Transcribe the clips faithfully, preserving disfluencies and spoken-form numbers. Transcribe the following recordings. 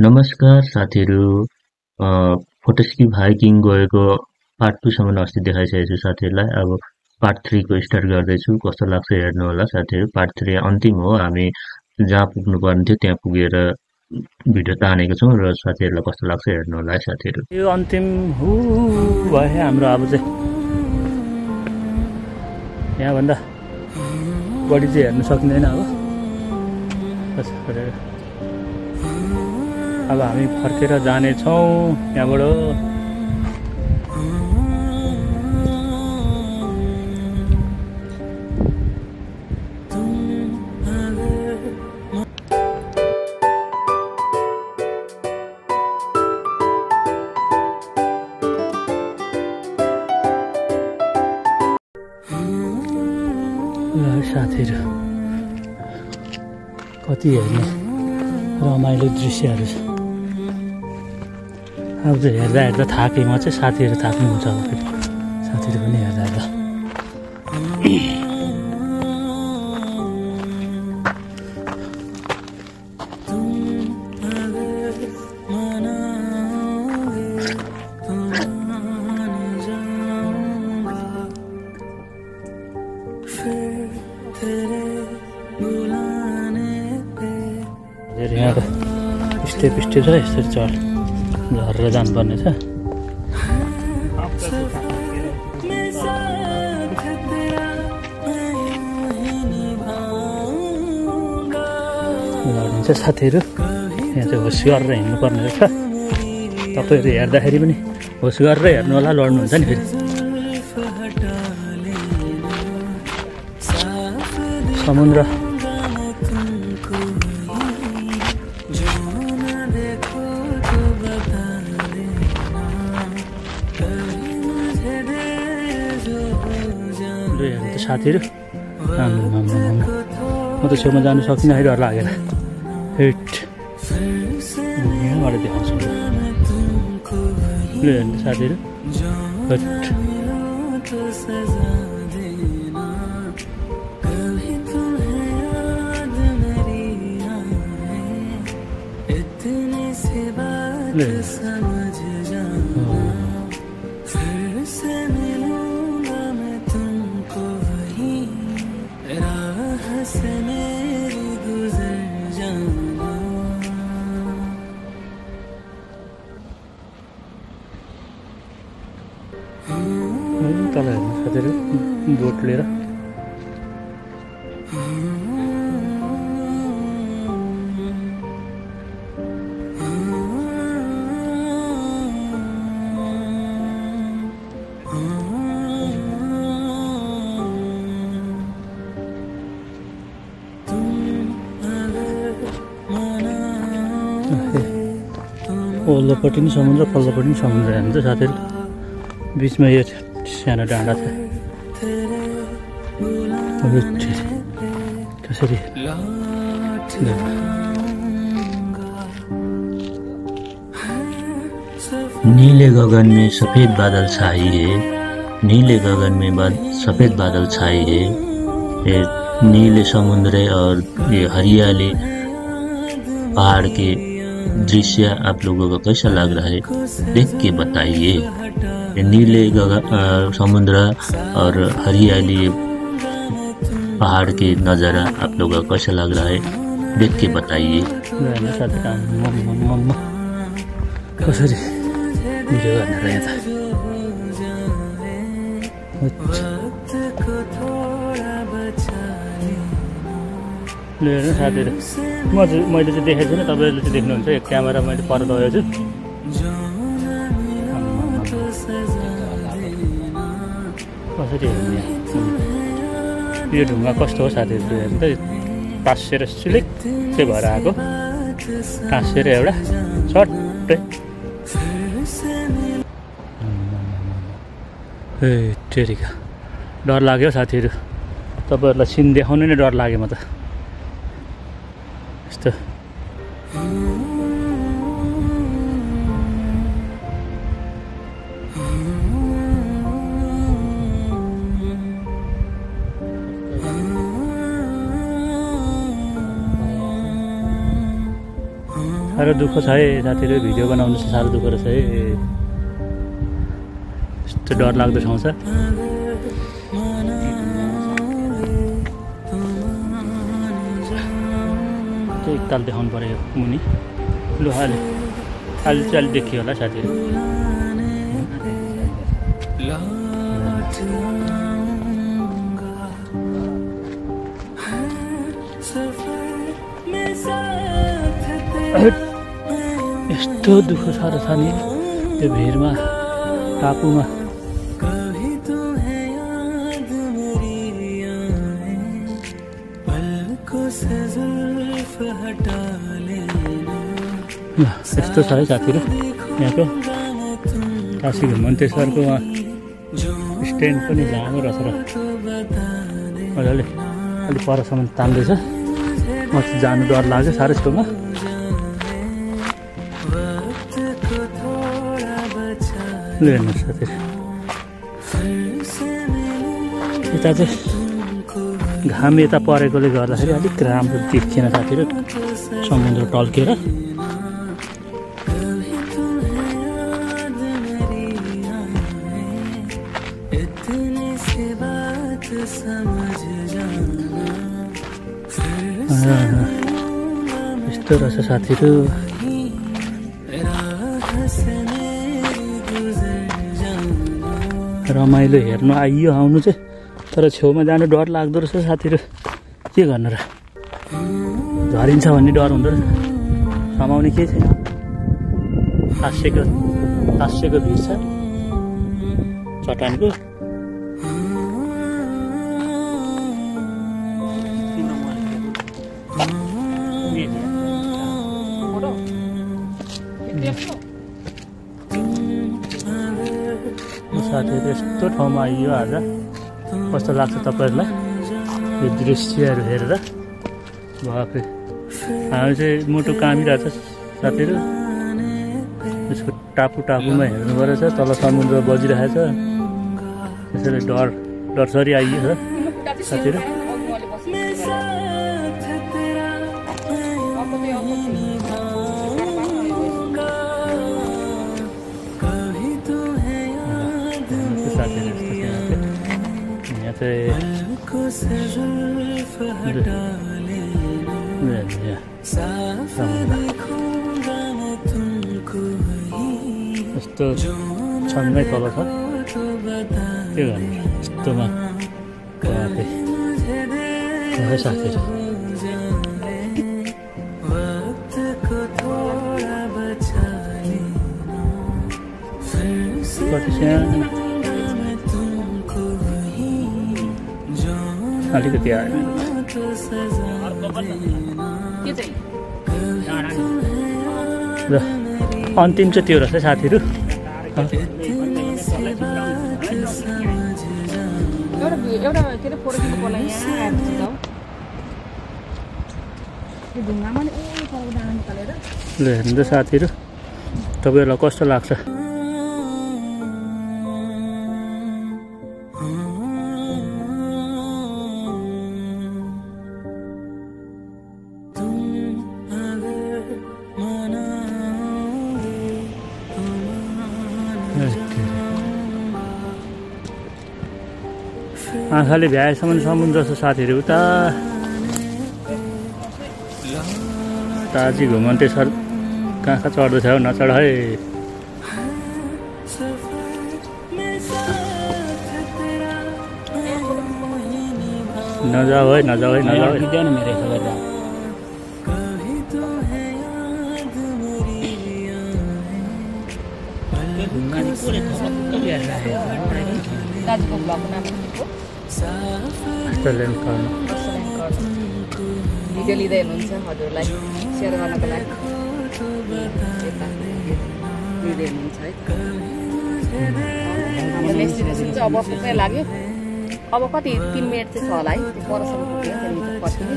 नमस्कार साथीहरू। Fortescue hiking गएको पार्ट टू सम्म अस्ति देखाइसकेको छु साथीहरूलाई। अब पार्ट थ्री को स्टार्ट गर्दैछु। कस्तो लाग्छ हेर्नु होला साथीहरू। पार्ट थ्री अन्तिम हो। हामी जहाँ पुग्नु पर्ने थियो त्यहाँ पुगेर भिडियो तानेको छौँ र साथीहरूलाई कस्तो लाग्छ हेर्नु होला है साथीहरू। यो अन्तिम हु भयो हाम्रो। अब चाहिँ यहाँभन्दा बढी चाहिँ हेर्नु सकिँदैन। अब अब हामी फर्केर जानेछौँ यहाँबाट। साथीहरू कति हेर्ने रमाइलो दृश्यहरू छ। अब चाहिँ हेर्दा हेर्दा थाकेँ म चाहिँ। साथीहरू थाक्नुहुन्छ अब फेरि। साथीहरू पनि हेर्दा हेर्दा यहाँ त स्टेप स्टेप छ। यसरी चढ झरेर जानुपर्ने छ। लडिन्छ साथीहरू। यहाँ चाहिँ होस गरेर हिँड्नुपर्ने रहेछ। तपाईँहरू हेर्दाखेरि पनि होस गरेर हेर्नु होला। लड्नुहुन्छ नि फेरि। समुद्र साथीहरू म त छेउमा जानु सकिनँ है। डर लागेर हेट यहाँबाट देखाउँछु ल हेर्नु साथीहरू। हेट तल हेर्नु साथीहरू बोट लिएर। ओल्लोपट्टि नि समुद्र, पल्लोपट्टि नि समुद्र हेर्नु त साथीहरू। बिचमा यो सानो डाँडा छ। कसरी नीले गगन में सफेद बादल छाई है। नीले गगन में बाद सफेद बादल छाई है। ये नीले समुद्र और ये हरियाली पहाड़ के दृश्य आप लोगों को कैसा लग रहा है देख के बताइए। नीले गगन समुद्र और हरियाली पहाड़ के नज़ारा आप लोगों को कैसा लग रहा है देख के बताइए। कसरी भिडियो गर्न रहेछ ल हेर्नु साथीहरू। म चाहिँ मैले चाहिँ देखेको छुइनँ। तपाईँहरूले चाहिँ देख्नुहुन्छ। एक क्यामेरा मैले पर लगेको छु। कसरी हेर्ने यो ढुङ्गा कस्तो हो साथीहरू हेर्नु त। टाँसेर सिलिक चाहिँ भएर आएको। टाँसेर एउटा सट्टै ए टेरिका डर लाग्यो साथीहरू। तपाईँहरूलाई सिन देखाउनु नै डर लाग्यो म त। यस्तो साह्रो दुःख छ है साथीहरू, भिडियो बनाउनु चाहिँ साह्रो दुःख रहेछ है। यस्तो डर लाग्दो ठाउँ छ। त्यो एकताल देखाउनु पर्यो मुनि। लु अहिले अहिले चाहिँ अहिले देखियो होला साथीहरू। यस्तो दुःख छ र छ नि त्यो भिरमा टापुमा। यस्तो छ है साथीहरू यहाँको काशी घुमन्तेश्वरको स्ट्यान्ड पनि लामो रहेछ र मजाले अलिक परसम्म तान्दैछ। म चाहिँ जानु डर लाग्यो साह्रो यस्तोमा। ल हेर्नुहोस् साथीहरू यता चाहिँ घाम यता परेकोले गर्दाखेरि अलिक राम्रो देखिएन साथीहरू, समुद्र टल्केर। यस्तो रहेछ साथीहरू। रमाइलो हेर्नु आइयो आउनु चाहिँ, तर छेउमा जानु डर लाग्दो रहेछ साथीहरू। के गर्नु र, झरिन्छ भन्ने डर हुँदो रहेछ। समाउने के छैन। तासिएको तासिएको भिड छ चट्टानको। साथीहरू यस्तो ठाउँमा आइयो आज। कस्तो लाग्छ तपाईँहरूलाई यो दृश्यहरू हेरेर? बाफरे, हामी चाहिँ मोटो कामिरहेछ साथीहरू। यसको टापु टापुमा हेर्नु परेछ, तल समुद्र बजिरहेछ। त्यसैले डर डरसरी आइयो छ साथीहरू। यहाँ चाहिँ यस्तो छन्नै तल छ। के गर्नु यस्तोमा साथीहरू। कति सानो अलिकति आयो ल। अन्तिम चाहिँ त्यो रहेछ साथीहरू। ल हेर्नु त साथीहरू, तपाईँहरूलाई कस्तो लाग्छ? आँखाले भ्याएसम्म समुद्र छ साथीहरू। उता ताजी घुमन्तेश्वर कहाँ कहाँ चढ्दैछ हो, नचढ है। नजाऊ है, नजाऊ है, नजाऊ है। भिडियो लिँदै हुनुहुन्छ हजुरलाई सेयर गर्नको लागि लिँदै हुनुहुन्छ है। हाम्रो डेस्टिनेसन चाहिँ अब पुग्नै लाग्यो। अब कति तिन मिनट चाहिँ छ होला है, त्यो परसम्म पुग्यो त्यहाँदेखि पछिल्लो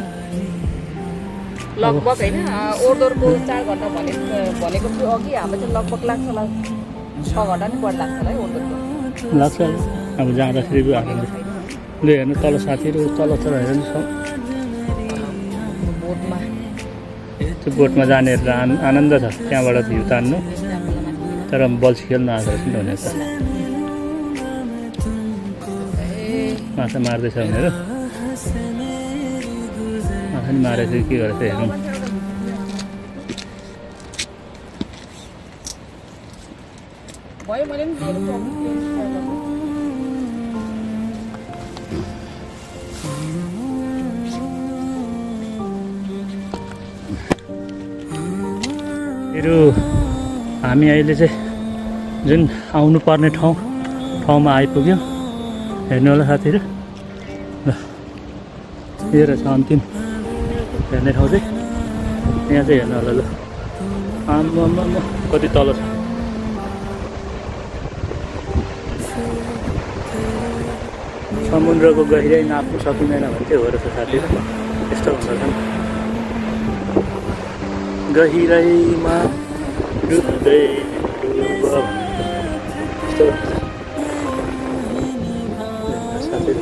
लगभग होइन। ओर्दोरको चार घन्टा भने भनेको थियो अघि, हाम्रो चाहिँ लगभग लाग्छ होला छ घन्टा नि बढी लाग्छ होला है ओर्दोरको लाग्छ। अब जाँदाखेरि ल हेर्नु तल साथीहरू, तल तल हेर्नु छ बोटमा त्यो बोटमा जाने आनन्द छ त्यहाँबाट भ्यू तान्नु तर बल्छी खेल्नु आएको रहेछ नि हुने त माछा मार्दैछ भनेर माछा नि मारेछ के गरेछ हेरौँ भयो मैले पनि धेरै मेरो हामी अहिले चाहिँ जुन आउनु पर्ने ठाउँ ठाउँमा आइपुग्यौँ हेर्नु होला साथीहरू ल यो रहेछ अन्तिम हेर्ने ठाउँ चाहिँ यहाँ चाहिँ हेर्नु होला ल आम्मामा कति तल छ समुद्रको गहिराइ नाप्नु सकिँदैन भने चाहिँ हो रहेछ साथीहरू यस्तो हुन्छ गहिराइमा डुब्दै डुब यस्तो साथीहरू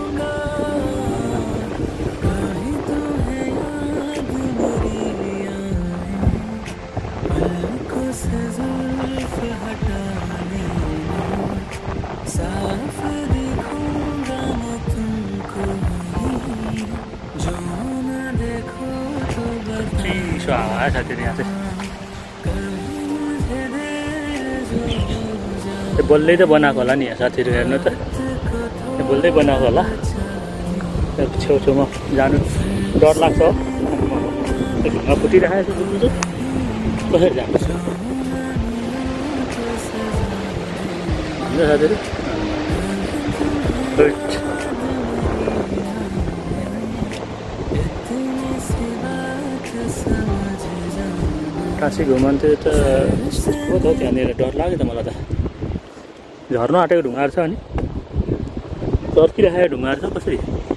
चिसो हावा साथीहरू यहाँ चाहिँ त्यो बल्लै त बनाएको होला नि यहाँ साथीहरू हेर्नु त त्यो बल्लै बनाएको होला छेउछेउमा जानु डर लाग्छ हो त्यो ढुङ्गा फुटिरहेको छ बुझ्नु कसरी जान्छ साथीहरू काशी घुमन्थ्यो त हो त त्यहाँनिर डर लाग्यो त मलाई त झर्नु आँटेको ढुङ्गाहरू छ अनि चर्किराखेको ढुङ्गाहरू छ कसरी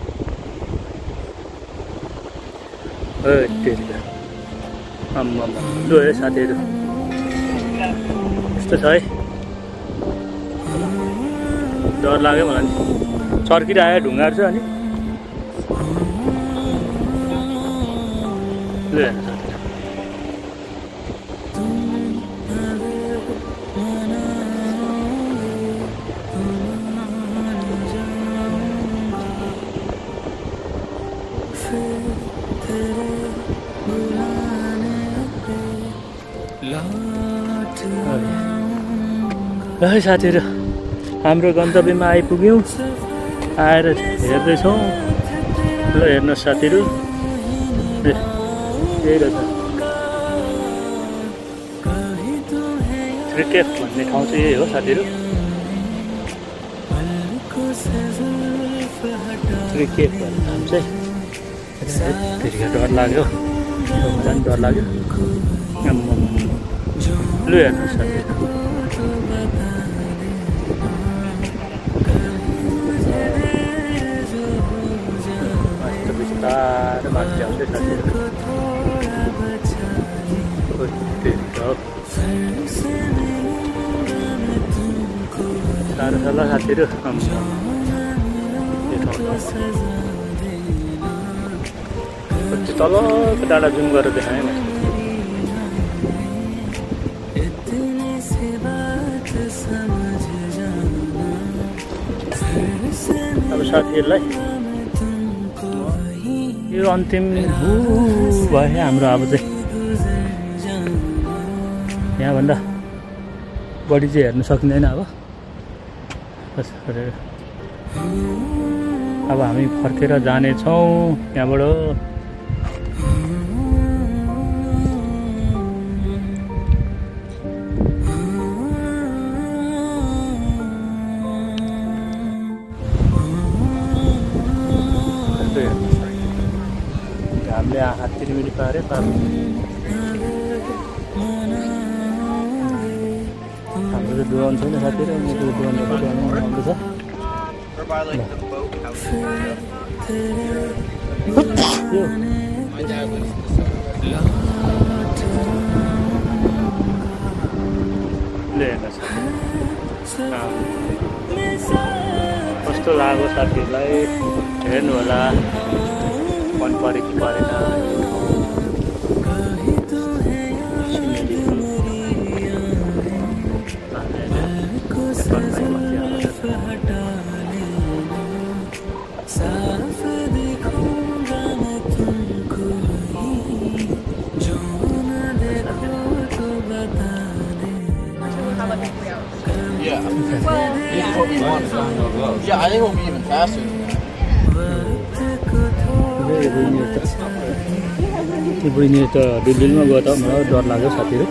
आम्मा लु है साथीहरू यस्तो छ है डर लाग्यो मलाई नि चर्किराखेको ढुङ्गाहरू छ अनि लु हेर्नु ल है साथीहरू हाम्रो गन्तव्यमा आइपुग्यौँ आएर हेर्दैछौँ ल हेर्नुहोस् साथीहरू यही रहेछ क्रिकेट भन्ने ठाउँ चाहिँ यही हो साथीहरू क्रिकेट भन्ने ठाउँ चाहिँ फेरि डर लाग्यो झन् डर लाग्यो लु हेर्नुहोस् साथीहरू बिस्तारै माथि आउँदै साथीहरू साह्रो छ ल साथीहरू तलको डाँडा जुम गरेर देखाएँ मैले अब साथीहरूलाई यो अन्तिम भयो हाम्रो अब चाहिँ यहाँभन्दा बढी चाहिँ हेर्नु सकिँदैन अब अब हामी फर्केर जानेछौँ यहाँबाट हामीले आँखा तिरमिरी पाऱ्यो पार्नु हाम्रो चाहिँ डुवान छैन साथीहरू मेरो डुवानहरू राम्रो छ कस्तो लाग्यो साथीहरूलाई हेर्नु होला मन पऱ्यो कि परेन Well, yeah. Yeah, I think we'll be even faster than that. त्यो बहिनी त दिल्लीमा गयो त मलाई डर लाग्यो साथीहरू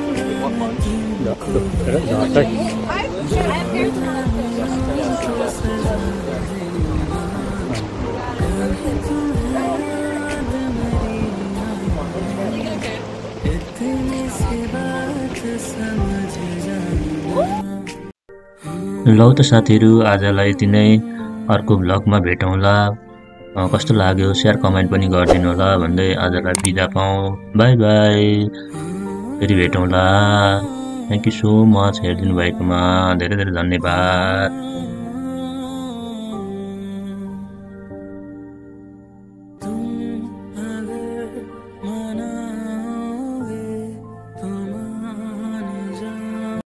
झट्टै लौ त साथीहरू आजलाई यति नै अर्को भ्लगमा भेटौँला कस्तो लाग्यो शेयर कमेन्ट पनि गरिदिनु होला भन्दै आजलाई बिदा पाऊँ बाई बाई फेरि भेटौँला थ्याङ्क यू सो मच हेरिदिनु भएकोमा धेरै धेरै धन्यवाद